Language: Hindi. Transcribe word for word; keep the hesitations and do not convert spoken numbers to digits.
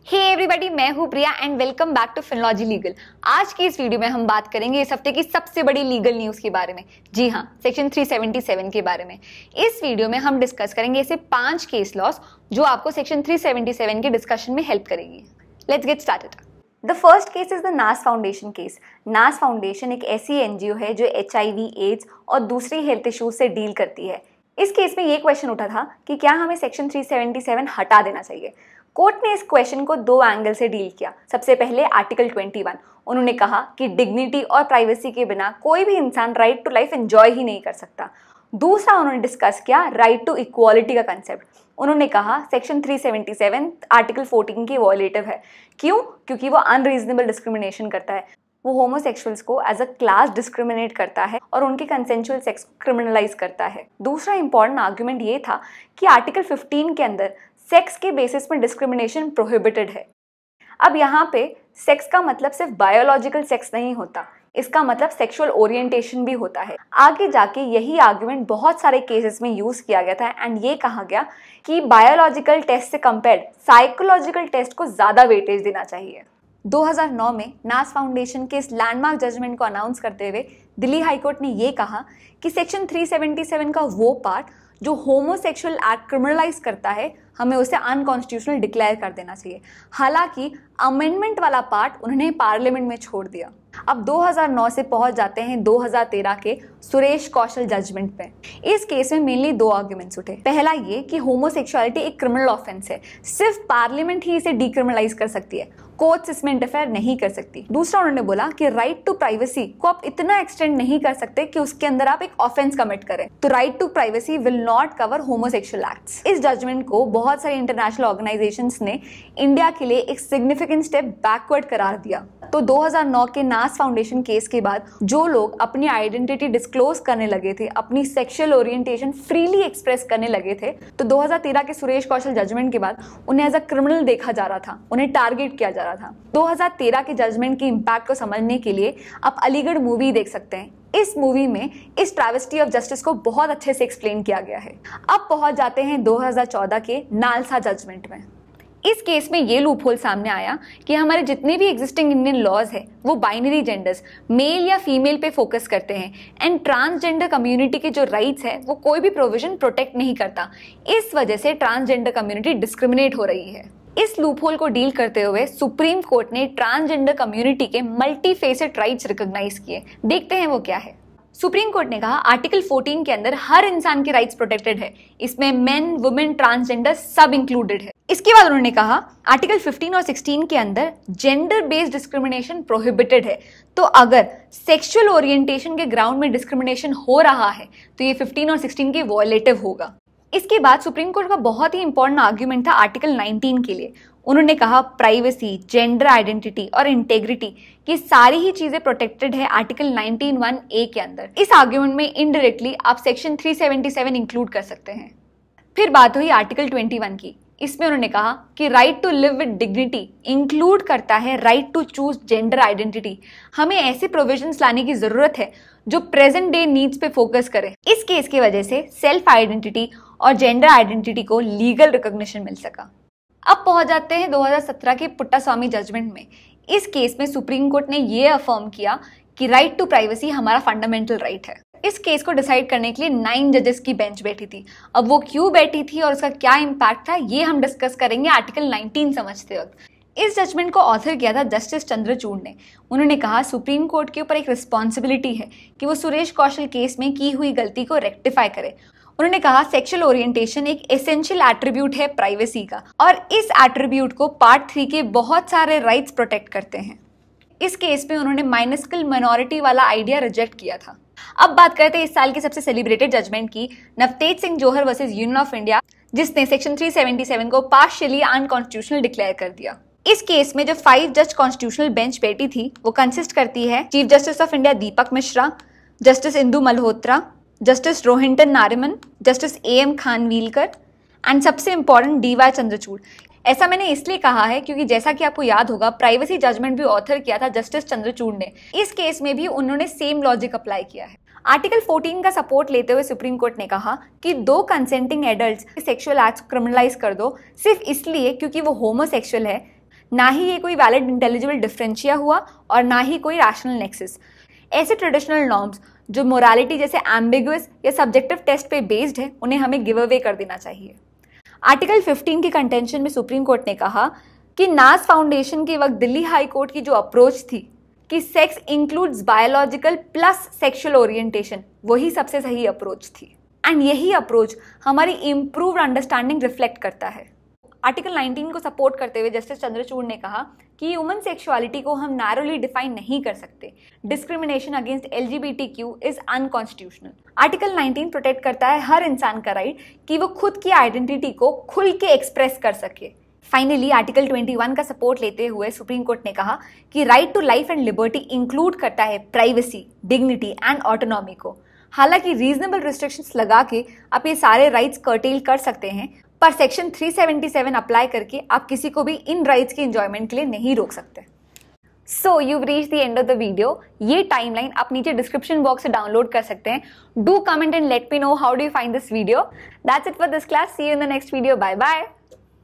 हे एवरीबॉडी, मैं हूं Priya and welcome back to Finology legal. आज की इस वीडियो में हम बात करेंगे इस हफ्ते की सबसे बड़ी लीगल न्यूज के बारे में। जी हां, सेक्शन तीन सौ सतहत्तर के बारे में। इस वीडियो में हम डिस्कस करेंगे ऐसे पांच केस लॉस जो आपको सेक्शन तीन सौ सतहत्तर के डिस्कशन में हेल्प करेगी। Let's get started. The first case is the Naz foundation case. Naz foundation एक ऐसी एनजीओ है जो एच आई वी, एड्स और दूसरी हेल्थ इश्यूज से डील करती है। इस केस में ये क्वेश्चन उठा था कि क्या हमें सेक्शन तीन सौ सतहत्तर हटा देना चाहिए। कोर्ट ने इस क्वेश्चन को दो एंगल से डील किया। सबसे पहले आर्टिकल इक्कीस, उन्होंने कहा कि डिग्निटी और प्राइवेसी के बिना कोई भी इंसान राइट टू लाइफ एंजॉय ही नहीं कर सकता। दूसरा उन्होंने डिस्कस किया राइट टू इक्वालिटी का कंसेप्ट। उन्होंने कहा सेक्शन तीन सौ सतहत्तर आर्टिकल चौदह की वॉयलेटिव है। क्यों? क्योंकि वो अनरीजनेबल डिस्क्रिमिनेशन करता है। वो होमोसेक्सुअल्स को एज अ क्लास डिस्क्रिमिनेट करता है और उनके कंसेंशुअल सेक्स को क्रिमिनलाइज करता है। दूसरा इंपॉर्टेंट आर्गुमेंट ये था कि आर्टिकल पंद्रह के अंदर सेक्स के बेसिस में डिस्क्रिमिनेशन प्रोहिबिटेड है। अब यहाँ पे सेक्स का मतलब सिर्फ बायोलॉजिकल सेक्स नहीं होता, इसका मतलब सेक्सुअल ओरिएंटेशन भी होता है। आगे जाके यही आर्गुमेंट बहुत सारे केसेस में यूज किया गया था एंड ये कहा गया कि बायोलॉजिकल टेस्ट से कंपेयर्ड साइकोलॉजिकल टेस्ट को ज्यादा वेटेज देना चाहिए। दो हज़ार नौ में नास फाउंडेशन के इस लैंडमार्क जजमेंट को अनाउंस करते हुए दिल्ली हाईकोर्ट ने ये कहा कि सेक्शन तीन सौ सतहत्तर का वो पार्ट जो होमोसेक्सुअल एक्ट क्रिमिनलाइज करता है, हमें उसे अनकॉन्स्टिट्यूशनल डिक्लेयर कर देना चाहिए। हालांकि अमेंडमेंट वाला पार्ट उन्होंने पार्लियामेंट में छोड़ दिया। अब दो हज़ार नौ से पहुंच जाते हैं दो हज़ार तेरह के सुरेश कौशल जजमेंट पे। इस केस में मेनली दो आर्गुमेंट्स उठे। पहला ये कि होमोसेक्सुअलिटी एक क्रिमिनल ऑफेंस है, सिर्फ पार्लियामेंट ही इसे डीक्रिमिनलाइज कर सकती है, कोर्ट्स इसमें इंटरफेयर नहीं कर सकती। दूसरा उन्होंने बोला कि राइट टू प्राइवेसी को आप इतना एक्सटेंड नहीं कर सकते कि उसके अंदर आप एक ऑफेंस कमिट करें, तो right to privacy will not cover homosexual acts. इस जजमेंट को बहुत सारी इंटरनेशनल ऑर्गेनाइजेशंस ने इंडिया के लिए एक सिग्निफिकेंट स्टेप बैकवर्ड करार दिया। तो दो हज़ार नौ के नास फाउंडेशन केस के बाद जो लोग अपनी आइडेंटिटी डिस्क्लोज करने लगे थे, अपनी सेक्सुअल ओरिएंटेशन फ्रीली एक्सप्रेस करने लगे थे, तो दो हज़ार तेरह के सुरेश कौशल जजमेंट के बाद उन्हें एज अ क्रिमिनल देखा जा रहा था, उन्हें टारगेट किया जा रहा था। दो हज़ार तेरह के जजमेंट के इम्पैक्ट को समझने के लिए आप अलीगढ़ मूवी देख सकते हैं। इस मूवी में इस ट्रैवेस्टी ऑफ जस्टिस को बहुत अच्छे से एक्सप्लेन किया गया है। अब पहुंच जाते हैं दो हज़ार चौदह के नालसा जजमेंट में। इस केस में ये लूपहोल सामने आया कि हमारे जितने भी एग्जिस्टिंग इंडियन लॉज है वो बाइनरी जेंडर्स, मेल या फीमेल पे फोकस करते हैं एंड ट्रांसजेंडर कम्युनिटी के जो राइट्स है वो कोई भी प्रोविजन प्रोटेक्ट नहीं करता। इस वजह से ट्रांसजेंडर कम्युनिटी डिस्क्रिमिनेट हो रही है। इस लूपहोल को डील करते हुए सुप्रीम कोर्ट ने ट्रांसजेंडर कम्युनिटी के मल्टी फेसेट राइट्स रिकॉग्नाइज किए। देखते हैं वो क्या है। सुप्रीम कोर्ट ने कहा आर्टिकल चौदह के अंदर हर इंसान के राइट्स प्रोटेक्टेड है, इसमें मेन, वुमेन, ट्रांसजेंडर सब इंक्लूडेड है। इसके बाद उन्होंने कहा आर्टिकल पंद्रह और सोलह के अंदर जेंडर बेस्ड डिस्क्रिमिनेशन प्रोहिबिटेड है। तो अगर सेक्सुअल ओरिएंटेशन के ग्राउंड में डिस्क्रिमिनेशन हो रहा है तो ये पंद्रह और सोलह के वॉयलेटिव होगा। इसके बाद सुप्रीम कोर्ट का बहुत ही इंपॉर्टेंट आर्ग्यूमेंट था आर्टिकल उन्नीस के लिए। उन्होंने कहा प्राइवेसी, जेंडर आइडेंटिटी और इंटेग्रिटी ये सारी ही चीजें प्रोटेक्टेड है आर्टिकल उन्नीस वन ए के अंदर। इस आर्ग्यूमेंट में इनडायरेक्टली आप सेक्शन तीन सौ सतहत्तर इंक्लूड कर सकते हैं। फिर बात हुई आर्टिकल इक्कीस की। इसमें उन्होंने कहा कि right to live with dignity include करता है right to choose gender identity. हमें ऐसे प्रोविजंस लाने की जरूरत है जो प्रेजेंट डे नीड्स पे फोकस करें। इस केस की वजह से सेल्फ आइडेंटिटी और जेंडर आइडेंटिटी को लीगल रिकॉग्निशन मिल सका। अब पहुंच जाते हैं दो हज़ार सत्रह के पुट्टास्वामी जजमेंट में। इस केस में सुप्रीम कोर्ट ने यह अफर्म किया कि राइट टू प्राइवेसी हमारा फंडामेंटल राइट है। इस केस को डिसाइड करने के लिए नाइन जजेस की बेंच बैठी थी। अब वो क्यों बैठी थी और उसका क्या इम्पैक्ट था ये हम डिस्कस करेंगे आर्टिकल उन्नीस समझते वक्त। इस जजमेंट को ऑथर किया था जस्टिस चंद्रचूड़ ने। उन्होंने कहा सुप्रीम कोर्ट के ऊपर एक रिस्पॉन्सिबिलिटी है कि वो सुरेश कौशल केस में की हुई गलती को रेक्टिफाई करे। उन्होंने कहा सेक्सुअल ओरिएंटेशन एक एसेंशियल एट्रीब्यूट है प्राइवेसी का और इस एट्रीब्यूट को पार्ट थ्री के बहुत सारे राइट्स प्रोटेक्ट करते हैं। इस केस में उन्होंने माइनस्कल माइनॉरिटी वाला आइडिया रिजेक्ट किया था। अब बात करते हैं इस साल की सबसे सेलिब्रेटेड जजमेंट की, Navtej Singh Johar versus union of India, जिसने सेक्शन तीन सौ सतहत्तर को पार्शियली अनकॉन्स्टिट्यूशनल डिक्लेयर कर दिया। इस केस में जो फाइव जज कॉन्स्टिट्यूशनल बेंच बैठी थी वो कंसिस्ट करती है chief justice of India Deepak Mishra, justice Indu Malhotra, justice Rohinton Nariman, justice A M Khanwilkar and सबसे इंपॉर्टेंट डी वाई चंद्रचूड। ऐसा मैंने इसलिए कहा है क्योंकि जैसा कि आपको याद होगा प्राइवेसी जजमेंट भी ऑथर किया था जस्टिस चंद्रचूड ने। इस केस में भी उन्होंने सेम लॉजिक अप्लाई किया है। आर्टिकल चौदह का सपोर्ट लेते हुए सुप्रीम कोर्ट ने कहा कि दो consenting adults sexual acts criminalise कर दो सिर्फ इसलिए क्योंकि वो होमोसेक्सुअल है, ना ही ये कोई वैलिड इंटेलिजिबल डिफरेंशिया हुआ और ना ही कोई रैशनल नेक्सस। ऐसे ट्रेडिशनल नॉर्म्स जो मोरालिटी जैसे एम्बिगुअस या सब्जेक्टिव टेस्ट पे बेस्ड है, उन्हें हमें गिव अवे कर देना चाहिए। आर्टिकल फिफ्टीन के कंटेंशन में सुप्रीम कोर्ट ने कहा कि नाज फाउंडेशन के वक्त दिल्ली हाई कोर्ट की जो अप्रोच थी कि sex includes biological plus sexual orientation, वही सबसे सही अप्रोच थी एंड यही अप्रोच हमारी इम्प्रूव्ड अंडरस्टैंडिंग रिफ्लेक्ट करता है। आर्टिकल नाइनटीन को सपोर्ट करते हुए जस्टिस चंद्रचूड़ ने कहा कि ह्यूमन सेक्सुअलिटी को हम नैरोली डिफाइन नहीं कर सकते। Discrimination against LGBTQ is unconstitutional. Article nineteen protect करता है हर इंसान का राइट कि वो खुद की आइडेंटिटी को खुल के एक्सप्रेस कर सके। फाइनली आर्टिकल ट्वेंटी वन का सपोर्ट लेते हुए सुप्रीम कोर्ट ने कहा कि right to life and liberty include करता है प्राइवेसी, डिग्निटी एंड ऑटोनॉमी को। हालांकि रीजनेबल रिस्ट्रिक्शंस लगा के आप ये सारे राइट्स कर्टेल कर सकते हैं, पर section three seventy seven apply करके आप किसी को भी इन राइट्स के एंजॉयमेंट के लिए नहीं रोक सकते। So you reach the end of the video. ये टाइमलाइन आप नीचे डिस्क्रिप्शन बॉक्स से डाउनलोड कर सकते हैं। Do comment and let me know how do you find this video. That's it for this class. See you in the next video. Bye bye.